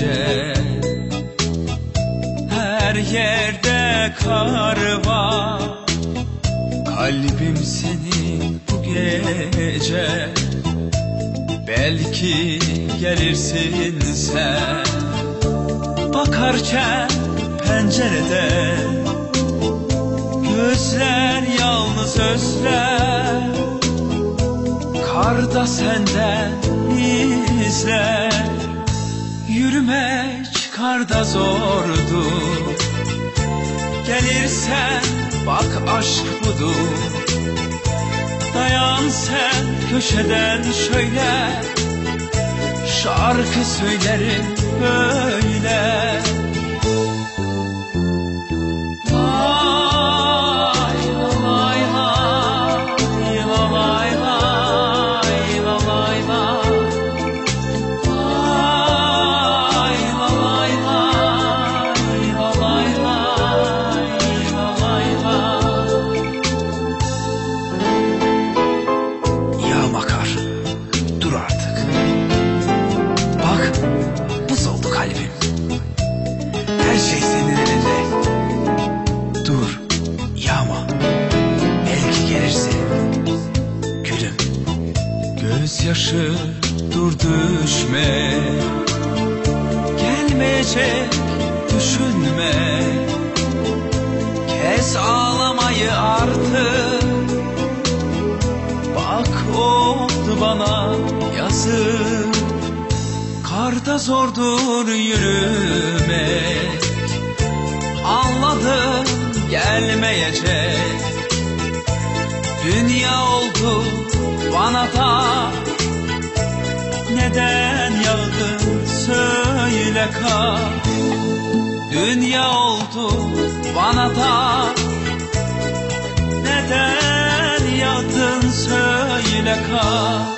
gece. Her yerde kar var, kalbim senin bu gece. Belki gelirsin sen, bakarken pencerede. Gözler yalnız özler, karda senden izler. Yürümek karda zordur, gelirsen bak aşk budur. Dayan sen köşeden şöyle, şarkı söylerim böyle. Her şey senin elinde. Dur, yağma. Belki gelirse gülüm. Gözyaşı dur düşme, gelmeyecek düşünme. Kes ağlamayı artık, bak oldu bana yazık. Karda zordur yürümek, anladım gelmeyecek. Dünya oldu bana da, neden yağdın söyle kar. Dünya oldu bana da, neden yağdın söyle kar.